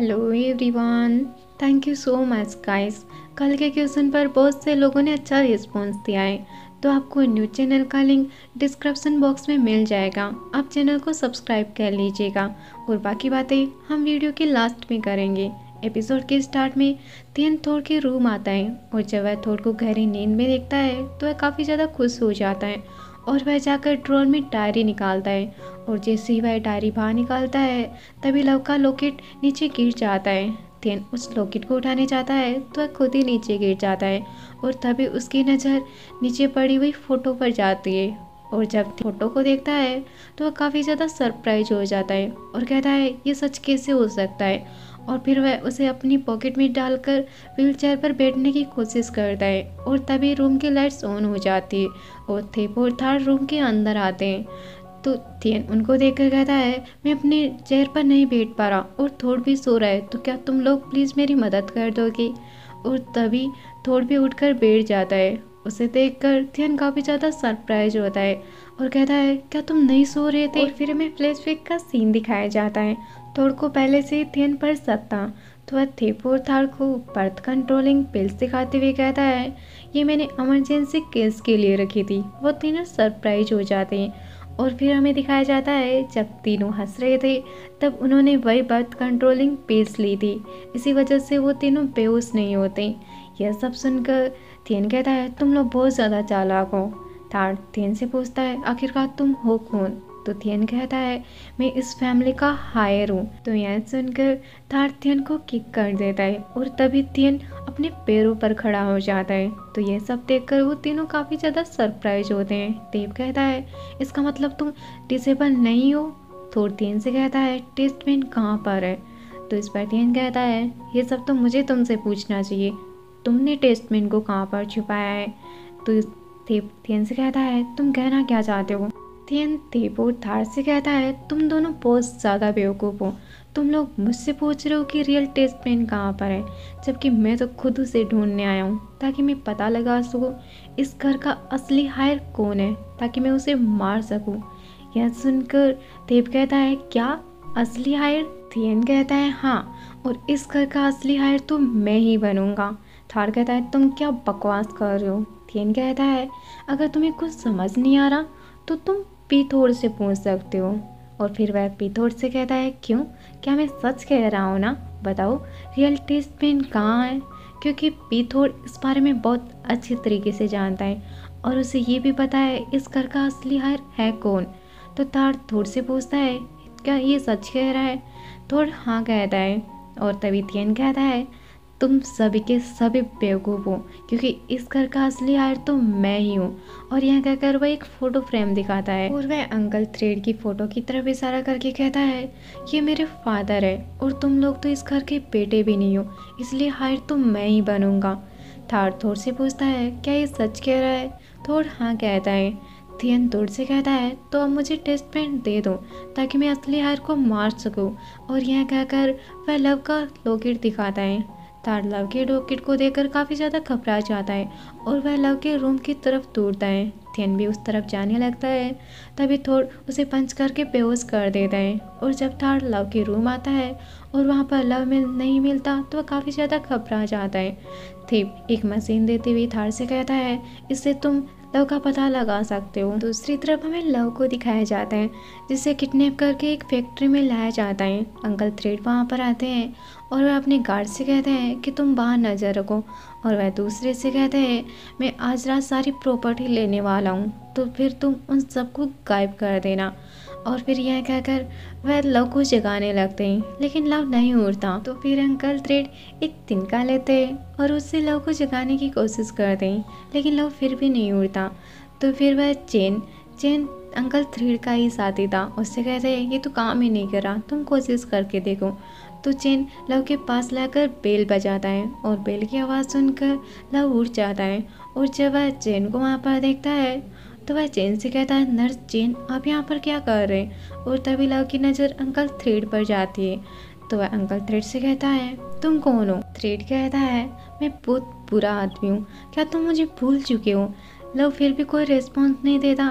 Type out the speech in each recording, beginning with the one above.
Hello everyone, thank you so much guys. कल के question पर बहुत से लोगों ने अच्छा रिस्पॉन्स दिया है, तो आपको न्यू चैनल का लिंक डिस्क्रिप्शन बॉक्स में मिल जाएगा। आप चैनल को सब्सक्राइब कर लीजिएगा और बाकी बातें हम वीडियो के लास्ट में करेंगे। एपिसोड के स्टार्ट में थियन थोर के रूम आता है और जब वह थोर को गहरी नींद में देखता है तो वह काफ़ी ज़्यादा खुश हो जाता है और वह जाकर ड्रॉर में डायरी निकालता है। और जैसे ही वह डायरी बाहर निकालता है तभी लव का लॉकेट नीचे गिर जाता है। थियन उस लॉकेट को उठाने जाता है तो वह खुद ही नीचे गिर जाता है और तभी उसकी नज़र नीचे पड़ी हुई फ़ोटो पर जाती है। और जब फोटो को देखता है तो वह काफ़ी ज़्यादा सरप्राइज हो जाता है और कहता है ये सच कैसे हो सकता है। और फिर वह उसे अपनी पॉकेट में डालकर व्हीलचेयर पर बैठने की कोशिश करता है और तभी रूम की लाइट्स ऑन हो जाती है और थेप और थार रूम के अंदर आते हैं। तो थियन उनको देखकर कहता है मैं अपने चेयर पर नहीं बैठ पा रहा और थोड़ भी सो रहा है, तो क्या तुम लोग प्लीज़ मेरी मदद कर दोगे। और तभी थोड़ भी उठकर बैठ जाता है। उसे देखकर थियन काफ़ी ज़्यादा सरप्राइज होता है और कहता है क्या तुम नहीं सो रहे थे। और फिर हमें फ्लैशबैक का सीन दिखाया जाता है। थोड़ को पहले से ही थियन पर शक था, तो वह थेप और थार को बर्थ कंट्रोलिंग पिल्स दिखाते हुए कहता है ये मैंने इमरजेंसी केस के लिए रखी थी। वो तीनों सरप्राइज हो जाते हैं और फिर हमें दिखाया जाता है जब तीनों हंस रहे थे तब उन्होंने वही बर्थ कंट्रोलिंग पिल्स ली थी, इसी वजह से वो तीनों बेहोश नहीं होते। यह सब सुनकर थियन कहता है तुम लोग बहुत ज़्यादा चालाक हो। थार थियन से पूछता है आखिरकार तुम हो कौन। तो थियन कहता है मैं इस फैमिली का हायर हूँ। तो यह सुनकर थार थियन को किक कर देता है और तभी थियन अपने पैरों पर खड़ा हो जाता है। तो यह सब देखकर वो तीनों काफ़ी ज़्यादा सरप्राइज होते हैं। देव कहता है इसका मतलब तुम डिसेबल नहीं हो। थोर थियन से कहता है टेस्ट पेन कहाँ पर है। तो इस पर थियन कहता है ये सब तो मुझे तुमसे पूछना चाहिए, तुमने टेस्टमैन को कहाँ पर छुपाया है। तो थियन से कहता है तुम कहना क्या चाहते हो। थियन थेप और थार से कहता है तुम दोनों बहुत ज़्यादा बेवकूफ़ हो। तुम लोग मुझसे पूछ रहे हो कि रियल टेस्टमैन कहाँ पर है, जबकि मैं तो खुद उसे ढूंढने आया हूँ ताकि मैं पता लगा सकूँ इस घर का असली हायर कौन है, ताकि मैं उसे मार सकूँ। यह सुनकर थेप कहता है क्या असली हायर। थियन कहता है हाँ, और इस घर का असली हायर तो मैं ही बनूंगा। थार कहता है तुम क्या बकवास कर रहे हो। थियन कहता है अगर तुम्हें कुछ समझ नहीं आ रहा तो तुम पीथोड़ से पूछ सकते हो। और फिर वह पीथोड़ से कहता है क्यों, क्या मैं सच कह रहा हूँ ना, बताओ रियल टेस्टमैन कहाँ है। क्योंकि पीथोड़ इस बारे में बहुत अच्छी तरीके से जानता है और उसे ये भी पता है इस घर का असली हायर है कौन। तो थार थोड़ से पूछता है क्या ये सच कह रहा है। थोड़ हाँ कहता है और तभी थियन कहता है तुम सभी के सभी बेवकूफ़ हो, क्योंकि इस घर का असली हायर तो मैं ही हूँ। और यह कहकर वह एक फ़ोटो फ्रेम दिखाता है और वह अंकल थ्रेड की फ़ोटो की तरफ इशारा करके कहता है ये मेरे फादर है और तुम लोग तो इस घर के बेटे भी नहीं हो, इसलिए हायर तो मैं ही बनूंगा। थार थोड़ से पूछता है क्या ये सच कह रहा है। थोड़ हाँ कहता है। थियन थोड़ से कहता है तो अब मुझे टेस्टमेंट दे दो ताकि मैं असली हायर को मार सकूं। और यह कहकर वह लव का लॉकेट दिखाता है। थार लव के लॉकेट को देखकर काफ़ी ज़्यादा घबरा जाता है और वह लव के रूम की तरफ दौड़ता है। थियन भी उस तरफ जाने लगता है, तभी थोड़ उसे पंच करके बेहोश कर देता है। और जब थार लव के रूम आता है और वहाँ पर लव नहीं मिलता तो वह काफ़ी ज़्यादा घबरा जाता है। थिप एक मशीन देते हुए थार से कहता है इससे तुम लव का पता लगा सकते हो। दूसरी तरफ हमें लव को दिखाया जाता है जिसे किडनैप करके एक फैक्ट्री में लाया जाता है। अंकल थ्रेड वहाँ पर आते हैं और वह अपने गार्ड से कहते हैं कि तुम बाहर नज़र रखो, और वह दूसरे से कहते हैं मैं आज रात सारी प्रॉपर्टी लेने वाला हूँ, तो फिर तुम उन सबको गायब कर देना। और फिर यह कहकर वह लव को जगाने लगते हैं, लेकिन लव नहीं उठता। तो फिर अंकल थ्रेड एक तिनका लेते हैं और उससे लव को जगाने की कोशिश करते हैं, लेकिन लव फिर भी नहीं उठता। तो फिर वह चेन चेन अंकल थ्रेड का ही साथी था, उससे कहते हैं ये तो काम ही नहीं कर रहा, तुम कोशिश करके देखो। तो चेन लव के पास लाकर बेल बजाता है और बेल की आवाज़ सुनकर लव उठ जाता है। और जब वह चेन को वहाँ पर देखता है तो वह चेन से कहता है नर्स चेन आप यहाँ पर क्या कर रहे हैं। और तभी लव की नज़र अंकल थ्रेड पर जाती है। तो वह अंकल थ्रेड से कहता है तुम कौन हो। थ्रेड कहता है मैं बहुत बुरा आदमी हूँ, क्या तुम मुझे भूल चुके हो। लव फिर भी कोई रिस्पॉन्स नहीं देता।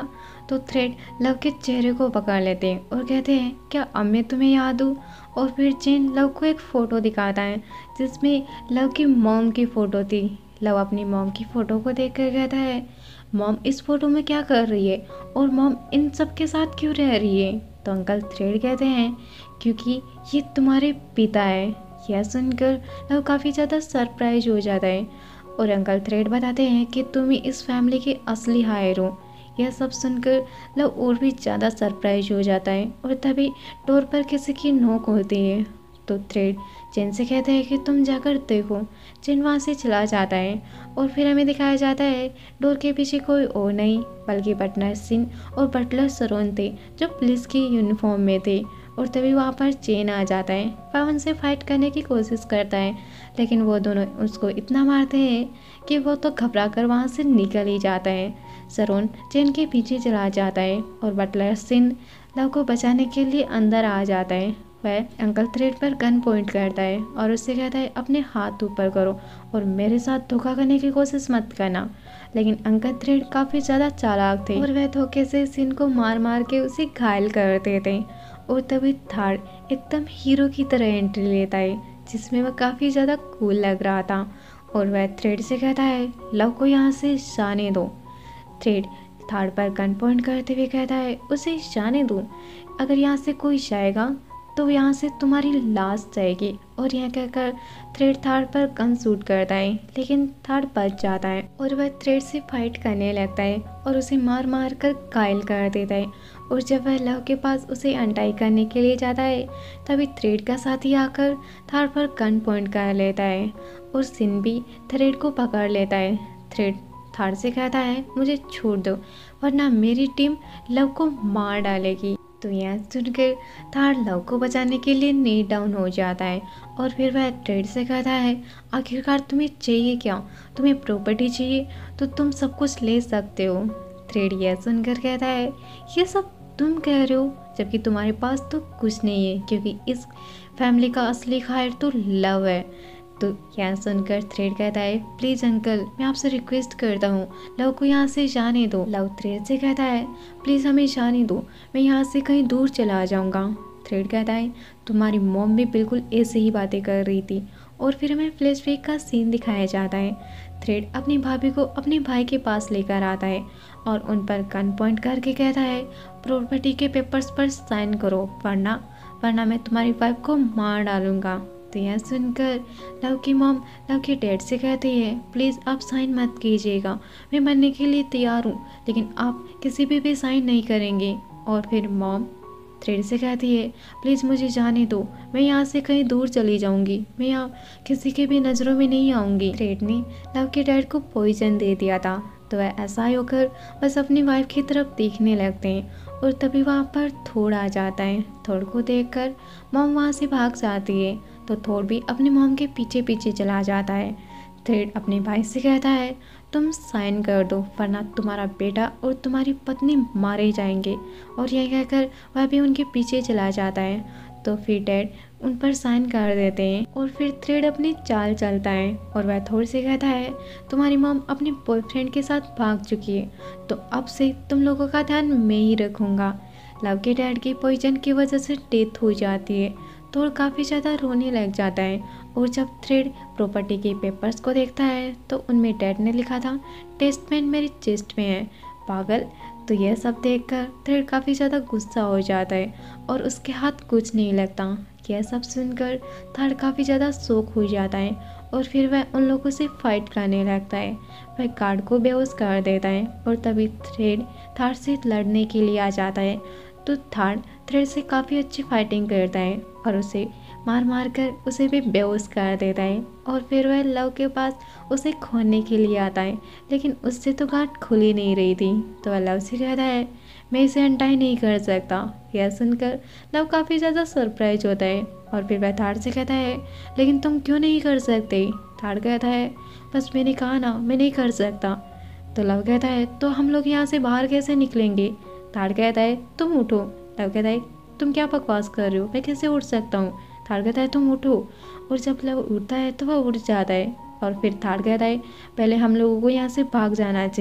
तो थ्रेड लव के चेहरे को पकड़ लेते हैं और कहते हैं क्या अब मैं तुम्हें याद हूँ। और फिर चेन लव को एक फ़ोटो दिखाता है जिसमें लव की मॉम की फ़ोटो थी। लव अपनी मॉम की फ़ोटो को देख कर कहता है मॉम इस फ़ोटो में क्या कर रही है और मॉम इन सब के साथ क्यों रह रही है। तो अंकल थ्रेड कहते हैं क्योंकि ये तुम्हारे पिता है। यह सुनकर लव काफ़ी ज़्यादा सरप्राइज हो जाता है और अंकल थ्रेड बताते हैं कि तुम ही इस फैमिली के असली हायर हो। यह सब सुनकर लव और भी ज़्यादा सरप्राइज हो जाता है और तभी डोर पर किसी की नोक होती है। तो थ्रेड चेन से कहता है कि तुम जाकर देखो। चेन वहाँ से चला जाता है और फिर हमें दिखाया जाता है डोर के पीछे कोई और नहीं बल्कि बटलर सिन और बटलर सरोन थे जो पुलिस की यूनिफॉर्म में थे। और तभी वहाँ पर चेन आ जाता है। वह उनसे फाइट करने की कोशिश करता है लेकिन वो दोनों उसको इतना मारते हैं कि वो तो घबरा कर वहाँ से निकल ही जाता है। सरोन चेन के पीछे चला जाता है और बटलर सिन लव को बचाने के लिए अंदर आ जाता है। वह अंकल थ्रेड पर गन पॉइंट करता है और उससे कहता है अपने हाथ ऊपर करो और मेरे साथ धोखा करने की कोशिश मत करना। लेकिन अंकल थ्रेड काफ़ी ज़्यादा चालाक थे और वह धोखे से सिन को मार मार के उसे घायल करते थे। और तभी थर्ड एकदम हीरो की तरह एंट्री लेता है जिसमें वह काफ़ी ज़्यादा कूल लग रहा था और वह थ्रेड से कहता है लव को यहाँ से जाने दो। थ्रेड थर्ड पर गन पॉइंट करते हुए कहता है उसे जाने दो, अगर यहाँ से कोई जाएगा तो यहाँ से तुम्हारी लाश जाएगी। और यह कहकर थ्रेड थर्ड पर गन शूट करता है लेकिन थर्ड बच जाता है और वह थ्रेड से फाइट करने लगता है और उसे मार मार कर घायल कर देता है। और जब वह लव के पास उसे अनटाई करने के लिए जाता है तभी थ्रेड का साथी आकर थर्ड पर गन पॉइंट कर लेता है और सिन भी थ्रेड को पकड़ लेता है। थ्रेड थर्ड से कहता है मुझे छोड़ दो वरना मेरी टीम लव को मार डालेगी। तो यह सुनकर थर्ड लव को बचाने के लिए नी डाउन हो जाता है और फिर वह थ्रेड से कहता है आखिरकार तुम्हें चाहिए क्या, तुम्हें प्रॉपर्टी चाहिए तो तुम सब कुछ ले सकते हो। थ्रेड यह सुनकर कहता है ये सब तुम कह रहे हो जबकि तुम्हारे पास तो कुछ नहीं है क्योंकि इस फैमिली का असली खायर तो लव है। तो यह सुनकर थ्रेड कहता है प्लीज़ अंकल मैं आपसे रिक्वेस्ट करता हूँ लव को यहाँ से जाने दो। लव थ्रेड से कहता है प्लीज़ हमें जाने दो, मैं यहाँ से कहीं दूर चला जाऊँगा। थ्रेड कहता है तुम्हारी मॉम भी बिल्कुल ऐसे ही बातें कर रही थी। और फिर हमें फ्लैशबैक का सीन दिखाया जाता है। थ्रेड अपनी भाभी को अपने भाई के पास लेकर आता है और उन पर गन पॉइंट करके कहता है प्रॉपर्टी के पेपर्स पर साइन करो वरना मैं तुम्हारी वाइफ को मार डालूंगा। तो यह सुनकर लव की मॉम लव के डैड से कहती है प्लीज़ आप साइन मत कीजिएगा, मैं मरने के लिए तैयार हूँ लेकिन आप किसी पे भी साइन नहीं करेंगे। और फिर मॉम थ्रेड से कहती है प्लीज़ मुझे जाने दो, मैं यहाँ से कहीं दूर चली जाऊँगी, मैं यहाँ किसी के भी नज़रों में नहीं आऊँगी। थ्रेड ने लव के डैड को पॉइजन दे दिया था तो वह ऐसा ही होकर बस अपनी वाइफ की तरफ देखने लगते हैं और तभी वहाँ पर थोड़ आ जाता है। थोड़ को देखकर मॉम वहाँ से भाग जाती है तो थोड़ भी अपनी मॉम के पीछे पीछे चला जाता है। थ्रेड अपने भाई से कहता है तुम साइन कर दो वरना तुम्हारा बेटा और तुम्हारी पत्नी मारे जाएंगे। और यह कहकर वह भी उनके पीछे चला जाता है। तो फिर डैड उन पर साइन कर देते हैं और फिर थ्रेड अपनी चाल चलता है और वह थोड़ से कहता है तुम्हारी मॉम अपने बॉयफ्रेंड के साथ भाग चुकी है तो अब से तुम लोगों का ध्यान मैं ही रखूँगा। लव के डैड की पॉइजन की वजह से डेथ हो जाती है। थोड़ काफ़ी ज़्यादा रोने लग जाता है और जब थ्रेड प्रॉपर्टी के पेपर्स को देखता है तो उनमें डैड ने लिखा था टेस्टमेंट मेरी चेस्ट में है, पागल। तो यह सब देखकर थ्रेड काफ़ी ज़्यादा गुस्सा हो जाता है और उसके हाथ कुछ नहीं लगता। यह सब सुनकर थर्ड काफ़ी ज़्यादा शौक हो जाता है और फिर वह उन लोगों से फाइट करने लगता है। वह गार्ड को बेहोश कर देता है और तभी थ्रेड थर्ड से लड़ने के लिए आ जाता है। तो थर्ड थ्रेड से काफ़ी अच्छी फाइटिंग करता है और उसे मार मार कर उसे भी बेहोश कर देता है। और फिर वह लव के पास उसे खोने के लिए आता है लेकिन उससे तो गांठ खुल ही नहीं रही थी। तो वह लव से कहता है मैं इसे अनटाई नहीं कर सकता। यह सुनकर लव काफ़ी ज़्यादा सरप्राइज होता है और फिर वह थर्ड से कहता है लेकिन तुम क्यों नहीं कर सकते। थर्ड कहता है बस मैंने कहा ना मैं नहीं कर सकता। तो लव कहता है तो हम लोग यहाँ से बाहर कैसे निकलेंगे। थर्ड कहता है तुम उठो। लव कहता है तुम क्या बकवास कर रहे हो, मैं कैसे उठ सकता हूँ। थर्ड कहता है तुम उठो। और जब लव उठता है तो वह उठ जाता है और फिर थर्ड कहता है पहले हम लोगों को यहाँ से भाग जाना चाहिए,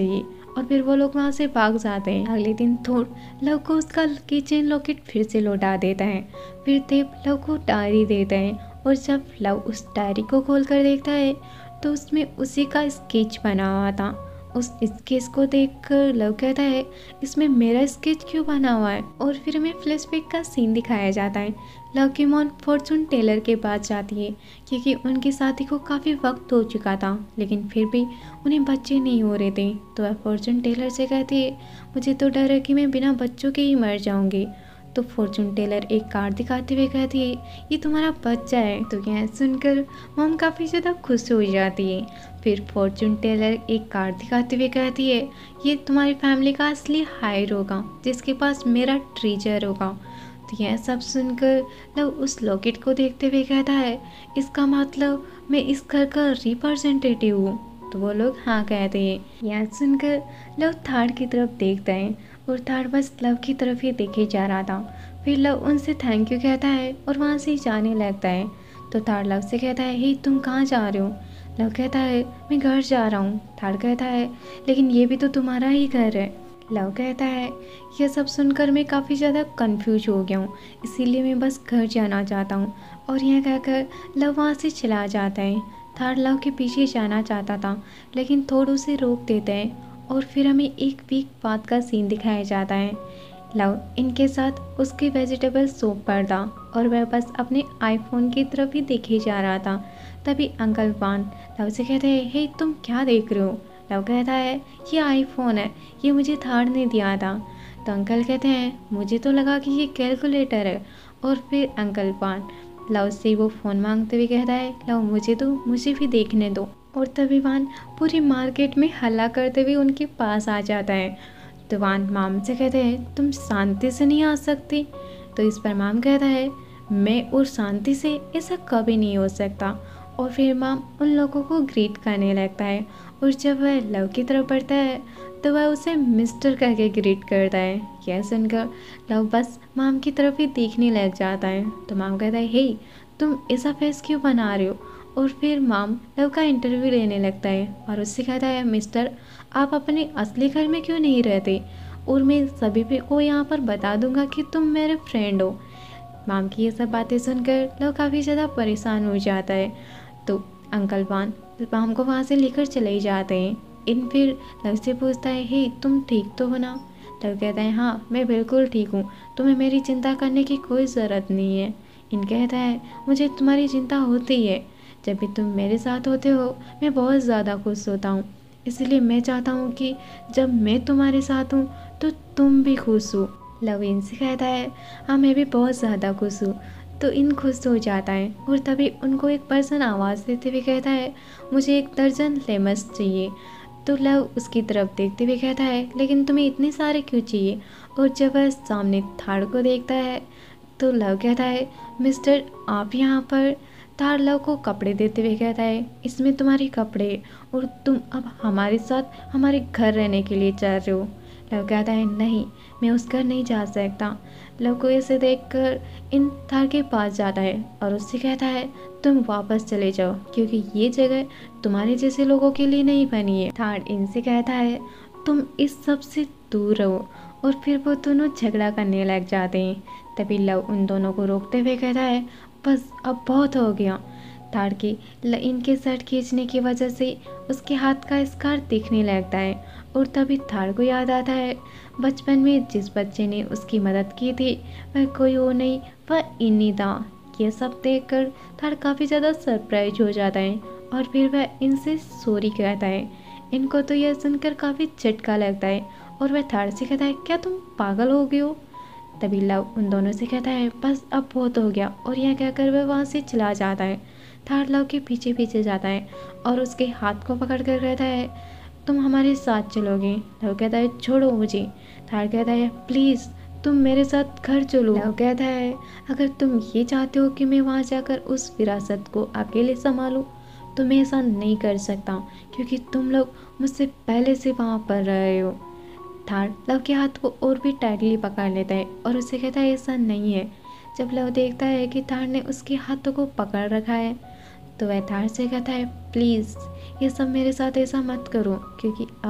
और फिर वो लोग वहाँ से भाग जाते हैं। अगले दिन थोर लव को उसका किचन लॉकेट फिर से लौटा देता है। फिर देव लव को डायरी देता है और जब लव उस डायरी को खोल कर देखता है तो उसमें उसी का स्केच बना हुआ था। उस स्केच को देखकर लव कहता है इसमें मेरा स्केच क्यों बना हुआ है। और फिर हमें फ्लैशबैक का सीन दिखाया जाता है। लव की मॉम फॉर्चून टेलर के पास जाती है क्योंकि उनकी शादी को काफ़ी वक्त हो चुका था, लेकिन फिर भी उन्हें बच्चे नहीं हो रहे थे। तो वह फॉर्चून टेलर से कहती है मुझे तो डर है कि मैं बिना बच्चों के ही मर जाऊंगी। तो फॉर्चून टेलर एक कार्ड दिखाते हुए कहती है ये तुम्हारा बच्चा है। तो यह सुनकर मॉम काफ़ी ज़्यादा खुश हो जाती है। फिर फॉर्चून टेलर एक कार्ड दिखाते हुए कहती है ये तुम्हारी फैमिली का असली हायर होगा जिसके पास मेरा ट्रेजर होगा। तो यह सब सुनकर लव उस लॉकेट को देखते हुए कहता है इसका मतलब मैं इस घर का रिप्रेजेंटेटिव हूँ। तो वो लोग हाँ कहते हैं। यह सुनकर लव थार की तरफ देखता है और थार बस लव की तरफ ही देखे जा रहा था। फिर लव उनसे थैंक यू कहता है और वहाँ से जाने लगता है। तो थार लव से कहता है हे तुम कहाँ जा रहे हो। लव कहता है मैं घर जा रहा हूँ। थार कहता है लेकिन ये भी तो तुम्हारा ही घर है। लव कहता है यह सब सुनकर मैं काफ़ी ज़्यादा कंफ्यूज हो गया हूँ, इसीलिए मैं बस घर जाना चाहता हूँ। और यह कहकर लव वहाँ से चला जाता है। थार लव के पीछे जाना चाहता था लेकिन थोड़ा उसे रोक देता है। और फिर हमें एक वीक बाद का सीन दिखाया जाता है। लव इनके साथ उसके वेजिटेबल सूप पर था और वह बस अपने आईफोन की तरफ ही देखे जा रहा था। तभी अंकल वान लव से कहते हैं हे तुम क्या देख रहे हो। लव कहता है ये आईफोन है, ये मुझे थार ने दिया था। तो अंकल कहते हैं मुझे तो लगा कि ये कैलकुलेटर है। और फिर अंकल वान लव से वो फ़ोन मांगते हुए कहता है लव मुझे भी देखने दो। और तभी वान पूरी मार्केट में हल्ला करते हुए उनके पास आ जाता है। तो वान माम से कहते हैं तुम शांति से नहीं आ सकती। तो इस पर माम कहता है मैं और शांति से ऐसा कभी नहीं हो सकता। और फिर माम उन लोगों को ग्रीट करने लगता है और जब वह लव की तरफ बढ़ता है तो वह उसे मिस्टर करके ग्रीट करता है। यह सुनकर लव बस माम की तरफ ही देखने लग जाता है। तो माम कहता है हे तुम ऐसा फेस क्यों बना रहे हो। और फिर माम लव का इंटरव्यू लेने लगता है और उससे कहता है मिस्टर आप अपने असली घर में क्यों नहीं रहते और मैं सभी को यहाँ पर बता दूंगा कि तुम मेरे फ्रेंड हो। माम की ये सब बातें सुनकर लव काफ़ी ज़्यादा परेशान हो जाता है। तो अंकल वान माम को वहाँ से लेकर चले ही जाते हैं। इन फिर लव से पूछता है हे तुम ठीक तो हो ना। लव कहता है हाँ मैं बिल्कुल ठीक हूँ, तुम्हें मेरी चिंता करने की कोई ज़रूरत नहीं है। इन कहता है मुझे तुम्हारी चिंता होती है, जब भी तुम मेरे साथ होते हो मैं बहुत ज़्यादा खुश होता हूँ, इसलिए मैं चाहता हूँ कि जब मैं तुम्हारे साथ हूँ तो तुम भी खुश हो। लव इनसे कहता है हाँ मैं भी बहुत ज़्यादा खुश हूँ। तो इन खुश हो जाता है और तभी उनको एक पर्सन आवाज़ देते हुए कहता है मुझे 1 दर्जन लेमस चाहिए। तो लव उसकी तरफ देखते हुए कहता है लेकिन तुम्हें इतने सारे क्यों चाहिए। और जब वह सामने थार को देखता है तो लव कहता है मिस्टर आप यहाँ पर। थार लव को कपड़े देते हुए कहता है इसमें तुम्हारे कपड़े और तुम अब हमारे साथ हमारे घर रहने के लिए चाह रहे हो। लव कहता है नहीं मैं उस घर नहीं जा सकता। लव को इसे देखकर इन थार के पास जाता है और उससे कहता है तुम वापस चले जाओ क्योंकि ये जगह तुम्हारे जैसे लोगों के लिए नहीं बनी है। थार इनसे कहता है तुम इस सब से दूर रहो। और फिर वो दोनों झगड़ा करने लग जाते हैं। तभी लव उन दोनों को रोकते हुए कहता है बस अब बहुत हो गया। थार की इनके शर्ट खींचने की वजह से उसके हाथ का स्कार दिखने लगता है। और तभी थार को याद आता है बचपन में जिस बच्चे ने उसकी मदद की थी वह कोई और नहीं वह इन्हीं था। ये सब देखकर थार काफ़ी ज़्यादा सरप्राइज हो जाता है और फिर वह इनसे सॉरी कहता है। इनको तो यह सुनकर काफ़ी झटका लगता है और वह थार से कहता है क्या तुम पागल हो गए हो। तभी लव उन दोनों से कहता है बस अब बहुत हो गया और यह कहकर वह वहाँ से चला जाता है। थार लव के पीछे पीछे जाता है और उसके हाथ को पकड़ कर कहता है तुम हमारे साथ चलोगे। लव कहता है छोड़ो मुझे। थार कहता है प्लीज़ तुम मेरे साथ घर चलो। लव कहता है अगर तुम ये चाहते हो कि मैं वहाँ जाकर उस विरासत को अकेले संभालूं तो मैं ऐसा नहीं कर सकता क्योंकि तुम लोग मुझसे पहले से वहाँ पर रहे हो। थार लव के हाथ को और भी टाइटली पकड़ लेता है और उसे कहता है ऐसा नहीं है। जब लव देखता है कि थार ने उसके हाथों को पकड़ रखा है तो वह थार से कहता है प्लीज़ ये सब मेरे साथ ऐसा मत करो क्योंकि अब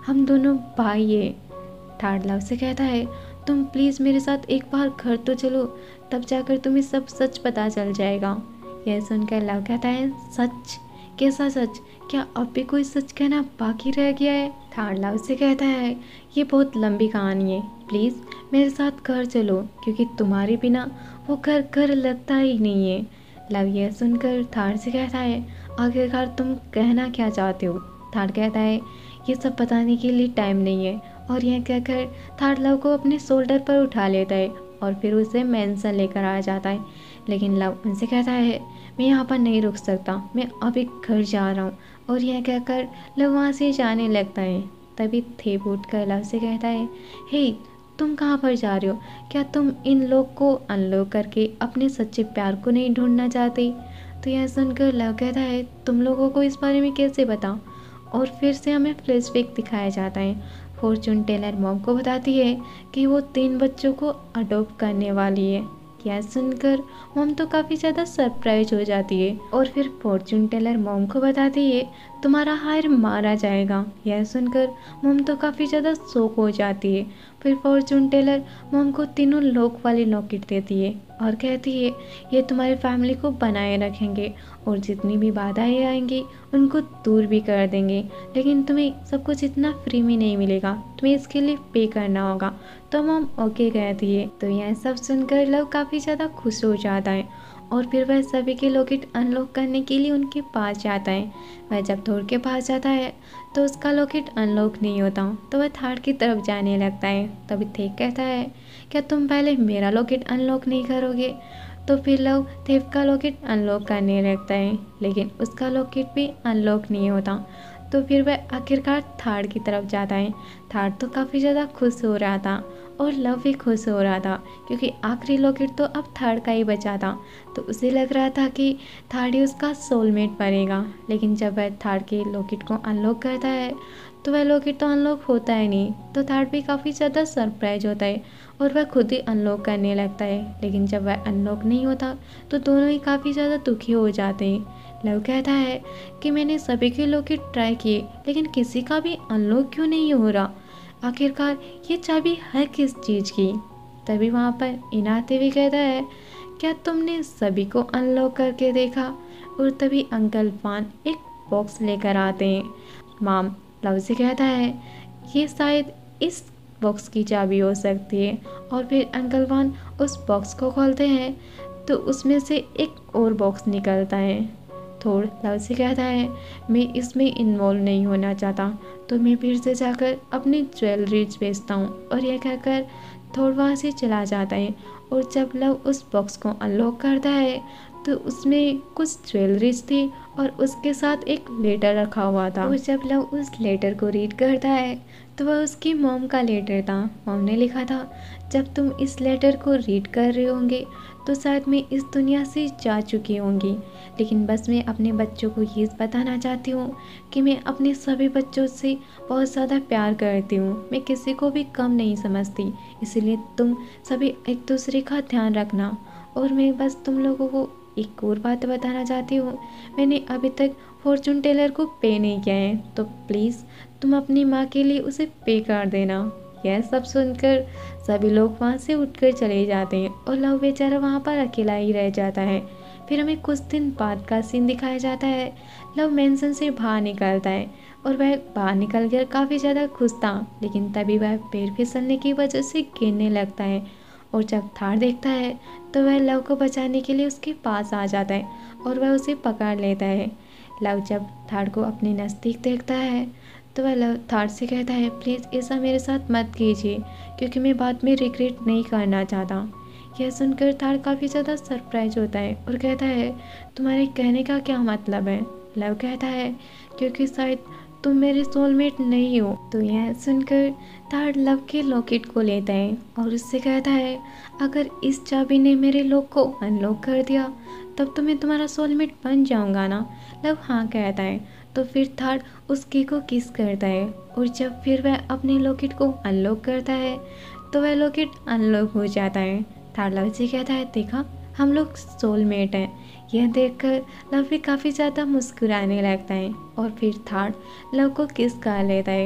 हम दोनों भाई है। थर्ड लव से कहता है तुम प्लीज़ मेरे साथ एक बार घर तो चलो, तब जाकर तुम्हें सब सच पता चल जाएगा। यह सुनकर लव कहता है सच? कैसा सच? क्या अब भी कोई सच कहना बाकी रह गया है? थर्ड लव से कहता है ये बहुत लंबी कहानी है, प्लीज़ मेरे साथ घर चलो, क्योंकि तुम्हारे बिना वो घर घर लगता ही नहीं है। लव यह सुनकर थर्ड से कहता है आखिरकार तुम कहना क्या चाहते हो? थर्ड कहता है ये सब बताने के लिए टाइम नहीं है। और यह कहकर थर्ड लव को अपने शोल्डर पर उठा लेता है और फिर उसे मेंशन लेकर आ जाता है। लेकिन लव उनसे कहता है मैं यहाँ पर नहीं रुक सकता, मैं अभी घर जा रहा हूँ। और यह कहकर लव वहाँ से जाने लगता है। तभी थेप उठ कर लव से कहता है हे तुम कहाँ पर जा रहे हो? क्या तुम इन लोग को अनलॉक करके अपने सच्चे प्यार को नहीं ढूंढना चाहते? तो यह सुनकर लव कहता है तुम लोगों को इस बारे में कैसे बताऊँ? और फिर से हमें फ्लैशबैक दिखाया जाता है। फॉर्चून टेलर मॉम को बताती है कि वो 3 बच्चों को अडॉप्ट करने वाली है। यह सुनकर मॉम तो काफ़ी ज़्यादा सरप्राइज हो जाती है और फिर फॉर्चून टेलर मॉम को बताती है तुम्हारा हायर मारा जाएगा। यह सुनकर मॉम तो काफ़ी ज़्यादा शॉक हो जाती है। फिर फॉर्चून टेलर मॉम को तीनों लॉक वाली लॉकेट देती है और कहती है ये तुम्हारी फैमिली को बनाए रखेंगे और जितनी भी बाधाएं आएंगी उनको दूर भी कर देंगे, लेकिन तुम्हें सब कुछ इतना फ्री में नहीं मिलेगा, तुम्हें इसके लिए पे करना होगा। तो मॉम ओके कहती है। तो यह सब सुनकर लव काफ़ी ज़्यादा खुश हो जाता है और फिर वह सभी के लॉकेट अनलॉक करने के लिए उनके पास जाता है। वह जब थोड़ के पास जाता है तो उसका लॉकेट अनलॉक नहीं होता, तो वह थर्ड की तरफ जाने लगता है। तभी थेप कहता है क्या तुम पहले मेरा लॉकेट अनलॉक नहीं करोगे? तो फिर लव थेप का लॉकेट अनलॉक करने लगता है, लेकिन उसका लॉकेट भी अनलॉक नहीं होता। तो फिर वह आखिरकार थर्ड की तरफ जाता है। थर्ड तो काफ़ी ज़्यादा खुश हो रहा था और लव भी खुश हो रहा था, क्योंकि आखिरी लॉकेट तो अब थर्ड का ही बचा था। तो उसे लग रहा था कि थर्ड ही उसका सोलमेट बनेगा। लेकिन जब वह थर्ड के लॉकेट को अनलॉक करता है तो वह लॉकेट तो अनलॉक होता ही नहीं। तो थर्ड भी काफ़ी ज़्यादा सरप्राइज होता है और वह खुद ही अनलॉक करने लगता है। लेकिन जब वह अनलॉक नहीं होता तो दोनों ही काफ़ी ज़्यादा दुखी हो जाते हैं। लव कहता है कि मैंने सभी के लॉकेट ट्राई किए, लेकिन किसी का भी अनलॉक क्यों नहीं हो रहा? आखिरकार ये चाबी है किस चीज़ की? तभी वहाँ पर इनाते भी कहता है क्या तुमने सभी को अनलॉक करके देखा? और तभी अंकल फान एक बॉक्स लेकर आते हैं। माम लव से कहता है ये शायद इस बॉक्स की चाबी हो सकती है। और फिर अंकल फान उस बॉक्स को खोलते हैं तो उसमें से एक और बॉक्स निकलता है। थोड़ लव से कहता है मैं इसमें इन्वॉल्व नहीं होना चाहता, तो मैं फिर से जाकर अपनी ज्वेलरीज बेचता हूँ। और यह कहकर थोड़ वहाँ से चला जाता है। और जब लव उस बॉक्स को अनलॉक करता है तो उसमें कुछ ज्वेलरीज थी और उसके साथ एक लेटर रखा हुआ था। और जब लव उस लेटर को रीड करता है तो वह उसकी मॉम का लेटर था। मॉम ने लिखा था जब तुम इस लेटर को रीड कर रहे होंगे तो शायद मैं इस दुनिया से जा चुकी होंगी, लेकिन बस मैं अपने बच्चों को ये बताना चाहती हूँ कि मैं अपने सभी बच्चों से बहुत ज़्यादा प्यार करती हूँ, मैं किसी को भी कम नहीं समझती, इसलिए तुम सभी एक दूसरे का ध्यान रखना। और मैं बस तुम लोगों को एक और बात बताना चाहती हूँ, मैंने अभी तक फॉर्चून टेलर को पे नहीं किया है, तो प्लीज़ तुम अपनी माँ के लिए उसे पे कर देना। यह सब सुनकर सभी लोग वहाँ से उठकर चले जाते हैं और लव बेचारा वहाँ पर अकेला ही रह जाता है। फिर हमें कुछ दिन बाद का सीन दिखाया जाता है। लव मेंशन से बाहर निकलता है और वह बाहर निकल कर काफ़ी ज़्यादा खुश था, लेकिन तभी वह पैर फिसलने की वजह से गिरने लगता है। और जब थर्ड देखता है तो वह लव को बचाने के लिए उसके पास आ जाता है और वह उसे पकड़ लेता है। लव जब थर्ड को अपने नज़दीक देखता है तो वह लव थर्ड से कहता है प्लीज़ ऐसा मेरे साथ मत कीजिए, क्योंकि मैं बाद में रिग्रेट नहीं करना चाहता। यह सुनकर थर्ड काफ़ी ज़्यादा सरप्राइज होता है और कहता है तुम्हारे कहने का क्या मतलब है? लव कहता है क्योंकि शायद तुम मेरे सोलमेट नहीं हो। तो यह सुनकर थर्ड लव के लॉकेट को लेता है और उससे कहता है अगर इस चाबी ने मेरे लॉक को अनलॉक कर दिया तब तो मैं तुम्हारा सोलमेट बन जाऊंगा ना? लव हाँ कहता है। तो फिर थर्ड उस की को किस करता है और जब फिर वह अपने लॉकेट को अनलॉक करता है तो वह लॉकेट अनलॉक हो जाता है। थर्ड लव से कहता है देखा हम लोग सोलमेट हैं। यह देखकर लव भी काफ़ी ज़्यादा मुस्कुराने लगता है और फिर थर्ड लव को किस कर लेता है।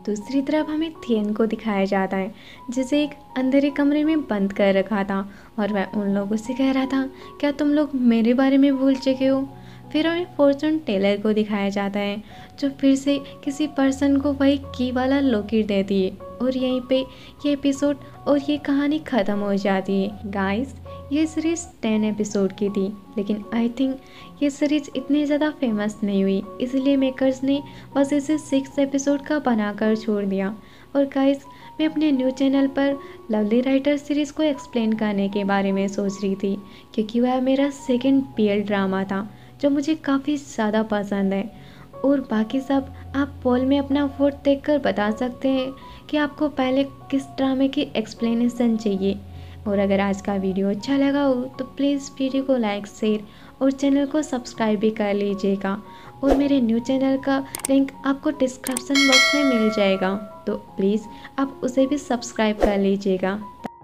दूसरी तरफ हमें थियन को दिखाया जाता है जिसे एक अंधेरे कमरे में बंद कर रखा था और वह उन लोगों से कह रहा था, क्या तुम लोग मेरे बारे में भूल चुके हो। फिर हमें फॉर्चून टेलर को दिखाया जाता है जो फिर से किसी पर्सन को वही की वाला लॉकेट देती है और यहीं पे ये एपिसोड और ये कहानी ख़त्म हो जाती है। गाइस, ये सीरीज़ 10 एपिसोड की थी, लेकिन आई थिंक ये सीरीज़ इतनी ज़्यादा फेमस नहीं हुई, इसलिए मेकर्स ने बस इसे 6 एपिसोड का बनाकर छोड़ दिया। और गाइस, मैं अपने न्यू चैनल पर लवली राइटर सीरीज़ को एक्सप्लेन करने के बारे में सोच रही थी, क्योंकि वह मेरा सेकंड पीएल ड्रामा था जो मुझे काफ़ी ज़्यादा पसंद है। और बाकी सब आप पोल में अपना वोट देकर बता सकते हैं कि आपको पहले किस ड्रामे की एक्सप्लेनेशन चाहिए। और अगर आज का वीडियो अच्छा लगा हो तो प्लीज़ वीडियो को लाइक, शेयर और चैनल को सब्सक्राइब भी कर लीजिएगा। और मेरे न्यू चैनल का लिंक आपको डिस्क्रिप्शन बॉक्स में मिल जाएगा, तो प्लीज़ आप उसे भी सब्सक्राइब कर लीजिएगा।